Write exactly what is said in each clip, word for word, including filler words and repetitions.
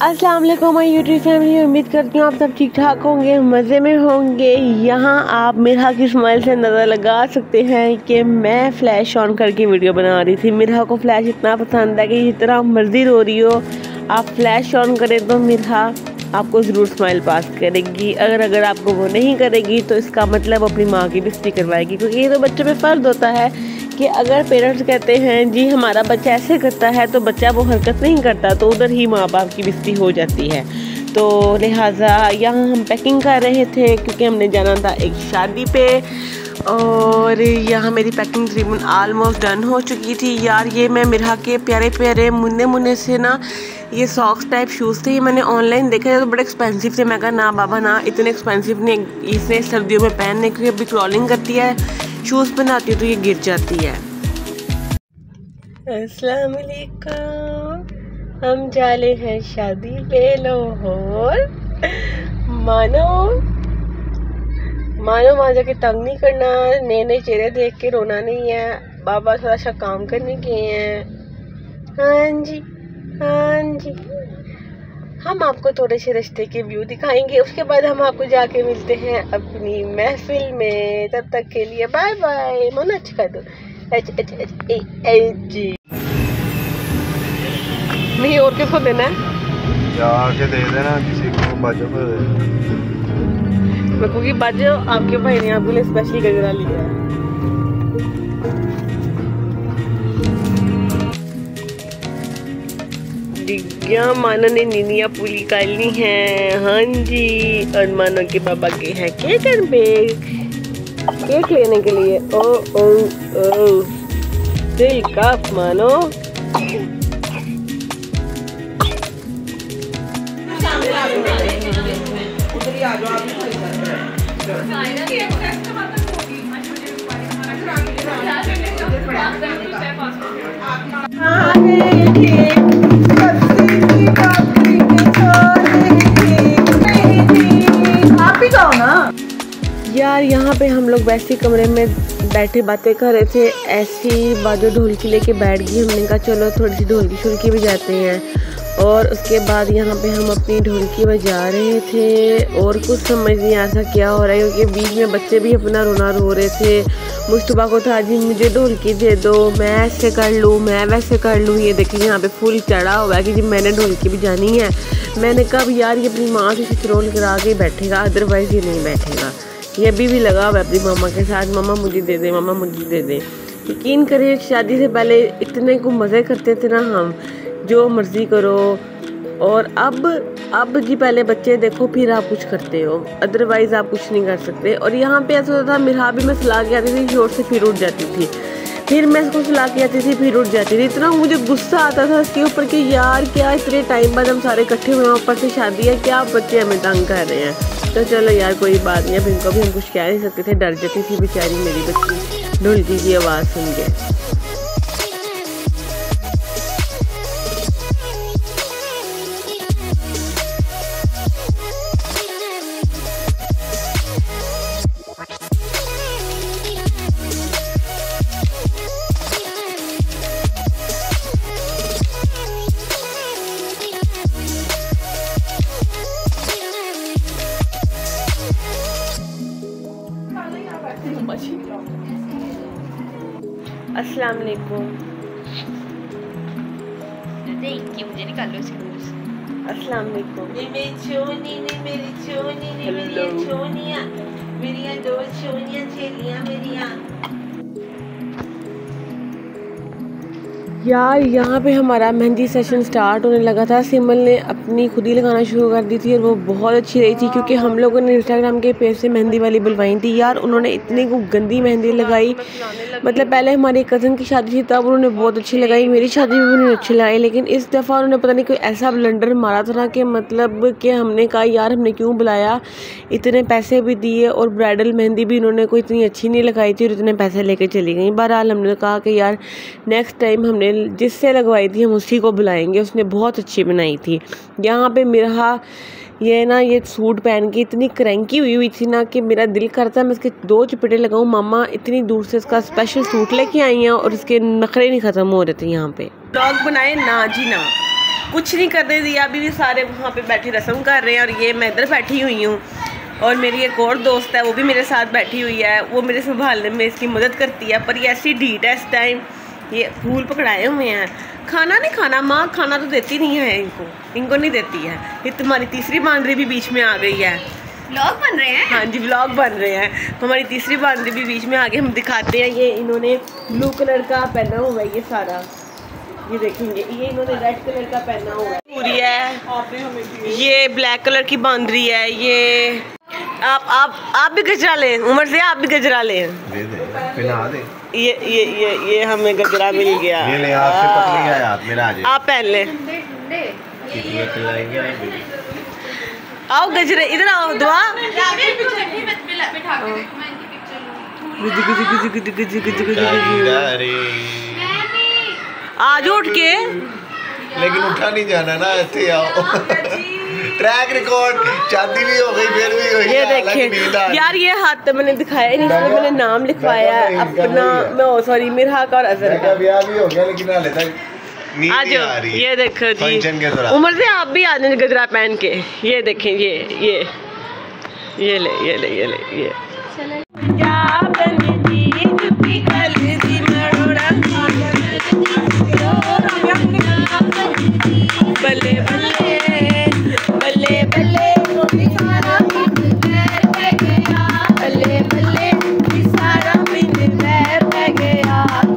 अस्सलाम वालेकुम my YouTube family. उम्मीद करती हूँ आप सब ठीक ठाक होंगे, मज़े में होंगे। यहाँ आप मिरहा की स्माइल से अंदाज़ा लगा सकते हैं कि मैं फ्लैश ऑन करके वीडियो बना रही थी। मिरहा को फ्लैश इतना पसंद है कि जितना मर्जी रो रही हो आप फ्लैश ऑन करें तो मिरहा आपको ज़रूर स्माइल पास करेगी। अगर अगर आपको वो नहीं करेगी तो इसका मतलब अपनी माँ की बेइज्जती करवाएगी, क्योंकि ये तो बच्चों पे फ़र्ज होता है कि अगर पेरेंट्स कहते हैं जी हमारा बच्चा ऐसे करता है तो बच्चा वो हरकत नहीं करता, तो उधर ही माँ बाप की बेइज्जती हो जाती है। तो लिहाजा यहाँ हम पैकिंग कर रहे थे क्योंकि हमने जाना था एक शादी पे, और यहाँ मेरी पैकिंग तकरीबन आलमोस्ट डन हो चुकी थी। यार ये मैं मिरहा के प्यारे प्यारे मुन्ने मुन्ने से ना ये सॉक्स टाइप शूज़ थे, ये मैंने ऑनलाइन देखे थे तो बड़े एक्सपेंसिव थे। मैं कहा ना बाबा ना, इतने एक्सपेंसिव नहीं, इसे सर्दियों में पहनने के लिए अभी क्रॉलिंग करती है, शूज़ पहनाती है तो ये गिर जाती है। अस्सलाम वालेकुम, हम जाले हैं शादी पे लाहौर। मानो मानो वहाँ जाके तंग नहीं करना, नए नए चेहरे देख के रोना नहीं है। बाबा थोड़ा सा काम करने गए हैं। हाँ जी हाँ जी, हम आपको थोड़े से रिश्ते के व्यू दिखाएंगे, उसके बाद हम आपको जाके मिलते हैं अपनी महफिल में। तब तक के लिए बाय बाय। मन अच्छा कर दो एच एच एच ए एच जी। नहीं और किसको देना है? जाके दे देना किसी को, बाजो को दे देना। मैं क्योंकि बाजो आपके भाई ने आपके लिए स्पेशली गजरा लिया है। दिग्या मानो ने नीनिया पूरी कर ली है। हाँ जी, और मानो के पापा के हैं केक एंड बेक, केक लेने के लिए। ओ ओ ओ दिल कप मानो। यार यहाँ पे हम लोग वैसे कमरे में बैठे बातें कर रहे थे, ऐसी बाजू ढोलकी लेके बैठ गई। हमने कहा चलो थोड़ी सी ढोलकी शुल्की बजाते हैं, और उसके बाद यहाँ पे हम अपनी ढोलकी बजा रहे थे और कुछ समझ नहीं आ रहा क्या हो रहा है, क्योंकि बीच में बच्चे भी अपना रोना रो रहे थे। मुस्तफा को था जी मुझे ढोलकी दे दो, मैं ऐसे कर लूँ मैं वैसे कर लूँ। ये देखिए यहाँ पे फुल चढ़ा हुआ है कि जी मैंने ढोलकी बजानी है। मैंने कहा यार ये अपनी माँ से सिरोल करा के बैठेगा, अदरवाइज़ ये नहीं बैठेगा। ये अभी भी लगा हुआ है अपनी मामा के साथ, मामा मुझे दे दे मामा मुझे दे दे। यकीन करिए शादी से पहले इतने को मज़े करते थे ना हम, जो मर्ज़ी करो। और अब अब जी पहले बच्चे देखो फिर आप कुछ करते हो, अदरवाइज़ आप कुछ नहीं कर सकते। और यहाँ पे ऐसा होता था मिरहा भी मैं सलाह के आती थी, जोर से फिर उठ जाती थी, फिर मैं इसको सलाह के आती थी फिर उठ जाती थी। इतना मुझे गुस्सा आता था इसके ऊपर कि यार क्या इतने टाइम बाद हम सारे इकट्ठे हुए, ऊपर से शादी है, क्या बच्चे हमें तंग कर रहे हैं। तो चलो यार कोई बात नहीं, अब इनको भी हम कुछ कह नहीं सकते थे, डर जाती थी बेचारी मेरी बच्ची ढोलकी की आवाज़ सुन के। अस्सलाम वालेकुम। मुझे निकालो अस्सलाम वालेकुम। ये मेरी छोनी ने मेरी छोनी ने मेरी छोनियाँ, मेरी दो छोनियाँ चेलियाँ मेरियाँ। यार यहाँ पे हमारा मेहंदी सेशन स्टार्ट होने लगा था। सिमल ने अपनी खुद ही लगाना शुरू कर दी थी और वो बहुत अच्छी रही थी, क्योंकि हम लोगों ने इंस्टाग्राम के पेज से मेहंदी वाली बुलवाई थी। यार उन्होंने इतनी को गंदी मेहंदी लगाई, मतलब पहले हमारी कज़न की शादी थी तब उन्होंने बहुत अच्छी लगाई, मेरी शादी में भी उन्होंने अच्छी लगाई, लेकिन इस दफ़ा उन्होंने पता नहीं कोई ऐसा ब्लंडर मारा था ना कि मतलब कि हमने कहा यार हमने क्यों बुलाया, इतने पैसे भी दिए और ब्राइडल मेहंदी भी उन्होंने कोई इतनी अच्छी नहीं लगाई थी और इतने पैसे लेके चली गई। बहरहाल हमने कहा कि यार नेक्स्ट टाइम हमने जिससे लगवाई थी हम उसी को बुलाएंगे, उसने बहुत अच्छी बनाई थी। यहाँ पे मिरहा ये ना ये सूट पहन के इतनी क्रैंकी हुई हुई थी ना कि मेरा दिल करता मैं इसके दो चपेटे लगाऊं। मामा इतनी दूर से इसका स्पेशल सूट लेके आई हैं और इसके नखरे नहीं ख़त्म हो रहे थे। यहाँ पे ब्लॉग बनाए ना जी ना, कुछ नहीं करने दिया। अभी भी सारे वहाँ पे बैठे रस्म कर रहे हैं और ये मैं इधर बैठी हुई हूँ। और मेरी एक और दोस्त है वो भी मेरे साथ बैठी हुई है, वो मेरे संभालने में इसकी मदद करती है। पर ये ऐसी ढीठ है इस टाइम, ये फूल पकड़ाए हुए हैं। खाना नहीं खाना, माँ खाना तो देती नहीं है इनको, इनको नहीं देती है। ये तुम्हारी तीसरी बांदरी भी बीच में आ गई है। व्लॉग बन रहे हैं? हाँ जी व्लॉग बन रहे हैं। तो हमारी तीसरी बांदरी भी बीच में आगे हम दिखाते हैं। ये इन्होंने ब्लू कलर का पहना हुआ है, ये सारा ये देखेंगे। ये इन्होंने रेड कलर का पहना हुआ है पूरी है। ये ब्लैक कलर की बांदरी है। ये आप आप आप भी गजरा लें, उमर से आप भी गजरा लें। दे दे, पहना दे। ये ये ये ये हमें गजरा मिल गया। ये ले, आपसे पतली है आप, मेरा आ जाए। आप पहन लें। कितने खिलाएंगे? आओ गजरे इधर आओ। दुआ आज उठ के, लेकिन उठा नहीं जाना ना, ऐसे आओ। ट्रैक रिकॉर्ड चांदी भी हो गई, फिर भी हुई। ये देखें यार, ये हाथ तो मैंने दिखाया नहीं, इसमें मैंने नाम लिखवाया अपना, मैं सॉरी मिरहाक और अजहर का। ब्याह भी हो गया लेकिन हाले तक नींद नहीं आ रही है। ये देखो जी, के उमर से आप भी आ जाए गजरा पहन के। ये देखें, ये ये ये ले ये ले ये ले ये बल्ले बल्ले बल्ले बल्ले सारा बल्ले बल्ले सारा गया।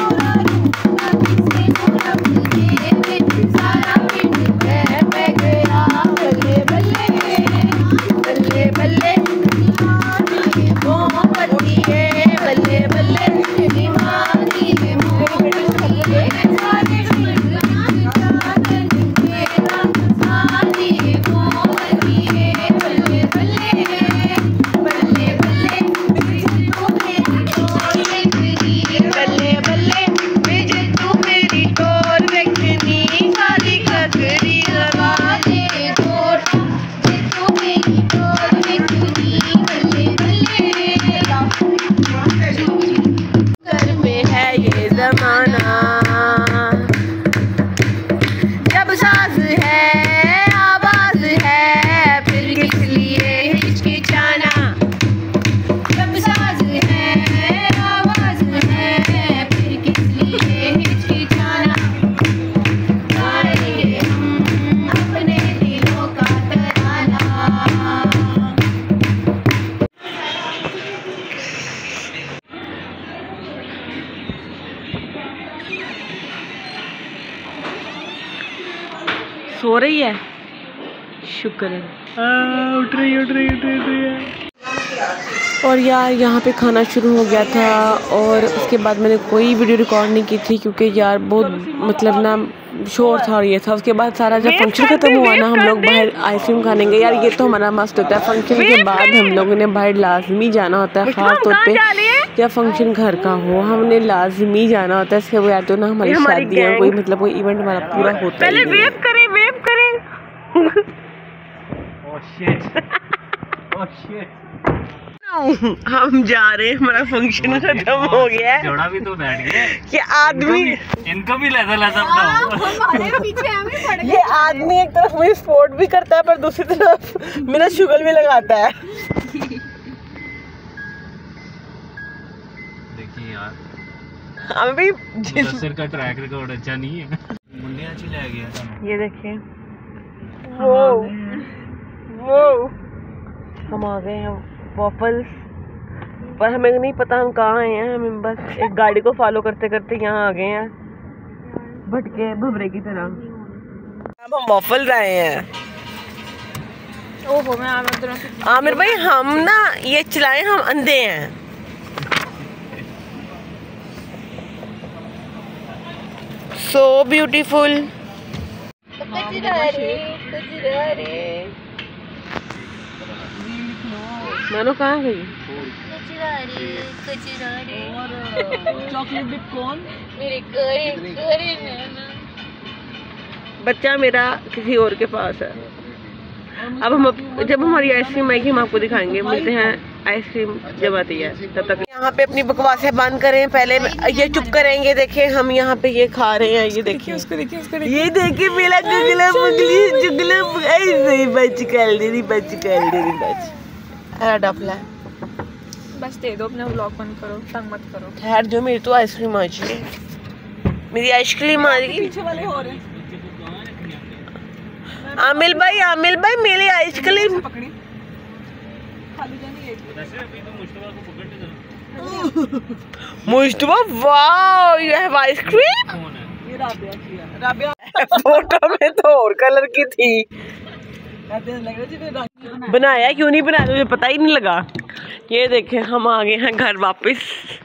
सो रही है, शुक्र है। उठ रही उठ रही उठ रही उठ रही है। और यार यहाँ पे खाना शुरू हो गया था और उसके बाद मैंने कोई वीडियो रिकॉर्ड नहीं की थी क्योंकि यार बहुत मतलब ना शोर था और ये था। उसके बाद सारा जब फंक्शन खत्म हुआ ना, हम लोग बाहर आइसक्रीम खानेंगे। यार ये तो हमारा मस्त होता है, फंक्शन के बाद हम लोगों ने बाहर लाजमी जाना होता है, खास तौर पे या फंक्शन घर का हो, हमने लाजमी जाना होता है। इसके बगैर तो ना हमारी शादी है कोई मतलब कोई इवेंट हमारा पूरा होता है। वेव करें वेव करें। हम जा रहे हैं, हमारा फंक्शन खत्म हो गया है। जोड़ा भी तो बैठ गया। ये आदमी इनको भी लैसा लैसा ये आदमी एक तरफ मुझे सपोर्ट भी करता है पर दूसरी तरफ मेरा शुगर भी लगाता है। देखिए यार, हमें भी सिर का ट्रैक रिकॉर्ड अच्छा नहीं है। मुंडे अच्छी ले गया। ये देखिए वो वो हम आ गए हैं वॉफल्स पर, हमें नहीं पता हम कहाँ आए हैं। हमें बस एक गाड़ी को फॉलो करते करते यहाँ आ गए हैं भटके भवरे की तरह। अब हम वॉफल्स आए हैं। ओहो, मैं आमिर भाई हम ना ये चलाएं, हम अंधे हैं। So beautiful. मानो कहाँ गई? चॉकलेट डिप कौन? बच्चा मेरा किसी और के पास है। अब हम जब हमारी आइसक्रीम आएगी हम आपको दिखाएंगे। मिलते हैं आइसक्रीम जब आती है तब तक यहाँ पे अपनी बकवासें बंद करें। पहले ये चुप करेंगे। देखें हम यहाँ पे ये खा रहे हैं। ये देखिए उसको देखिए उसको ये देखिए मेरा गुगला मुगली जुगला ऐसे बच कर दे बच कर दे बच डफला। बस दे दो, अपना व्लॉग बंद करो, तंग मत करो। ठहर जो, मेरी तो आइसक्रीम आ चुकी, मेरी आइसक्रीम आ रही। पीछे वाले हो रहे हैं। आमिल भाई आमिल भाई मेरी आइसक्रीम पकड़ी खाली जानी एक मुश्तबा। Wow you have ice cream. ये राबिया की है। राबिया फोटो में तो और कलर की थी। कहते हैं लग रहा है जी बनाया क्यों नहीं बनाया मुझे पता ही नहीं लगा। ये देखें हम आ गए हैं घर वापस।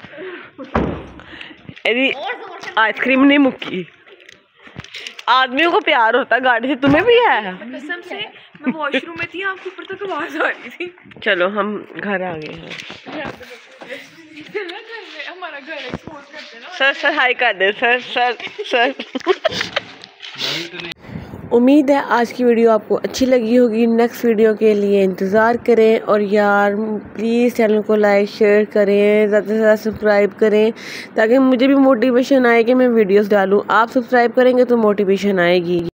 यदि आइसक्रीम नहीं मुक्की। आदमियों को प्यार होता गाड़ी से, तुम्हें भी है? कसम से मैं वॉशरूम में थी, आपके ऊपर तक आवाज आ रही थी। चलो हम घर आ गए हैं। हमारा घर एक्सपोज करते ना। सर सर हाय कर दे सर सर सर। उम्मीद है आज की वीडियो आपको अच्छी लगी होगी। नेक्स्ट वीडियो के लिए इंतज़ार करें और यार प्लीज़ चैनल को लाइक शेयर करें, ज़्यादा से ज़्यादा सब्सक्राइब करें ताकि मुझे भी मोटिवेशन आए कि मैं वीडियोस डालूं। आप सब्सक्राइब करेंगे तो मोटिवेशन आएगी।